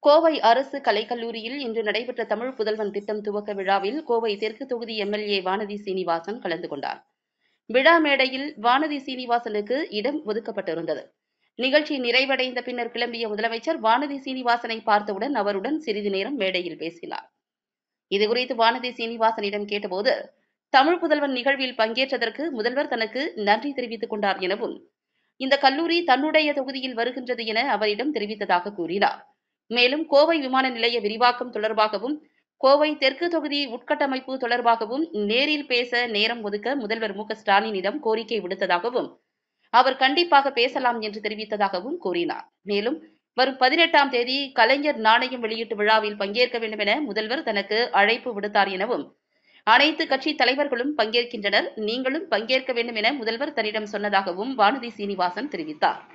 கோவை அரசு கலைக்கல்லூரியில் இன்று நடைபெற்ற தமிழ் புதல்வன் திட்டம் துவக்க விழாவில் கோவை தெற்கு தொகுதி எம்எல்ஏ வானதி சீனிவாசன் கலந்து கொண்டார். விழா மேடையில் வானதி சீனிவாசனுக்கு இடம் ஒதுக்கப்பட்டிருந்தது. நிகழ்ச்சி நிறைவடைந்த பின்னர் கிளம்பிய முதலமைச்சர் வானதி சீனிவாசனை பார்த்தவுடன் அவருடன் சிறிது நேரம் மேடையில் பேசினார். இதுகுறித்து வானதி சீனிவாசனிடம் கேட்டபோது, தமிழ் புதல்வன் நிகழ்வில் பங்கேற்றதற்கு முதல்வர் தனக்கு நன்றி தெரிவித்துக் கொண்டார் எனவும், இந்த கல்லூரி தன்னுடைய தொகுதியில் வருகின்றது என அவரிடம் தெரிவித்ததாக கூறினார். மேலும் கோவை விமான நிலைய விரிவாக்கம் தொடர்பாகவும், கோவை தெற்கு தொகுதி உட்கட்டமைப்பு தொடர்பாகவும் நேரில் பேச நேரம் ஒதுக்க முதல்வர் மு.க.ஸ்டாலினிடம் கோரிக்கை விடுத்ததாகவும், அவர் கண்டிப்பாக பேசலாம் என்று தெரிவித்ததாகவும் கூறினார். மேலும் வரும் 18ஆம் தேதி கலைஞர் நாணயம் வெளியீட்டு விழாவில் பங்கேற்க வேண்டும் என முதல்வர் தனக்கு அழைப்பு விடுத்தார் எனவும், அனைத்து கட்சி தலைவர்களும் பங்கேற்கின்றனர், நீங்களும் பங்கேற்க வேண்டும் என முதல்வர் தன்னிடம் சொன்னதாகவும் வானதி சீனிவாசன் தெரிவித்தார்.